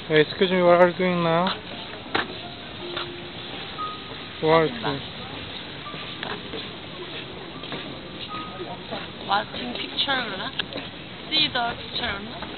Hey, excuse me, what are you doing now? What are you doing? Watching picture, see the picture.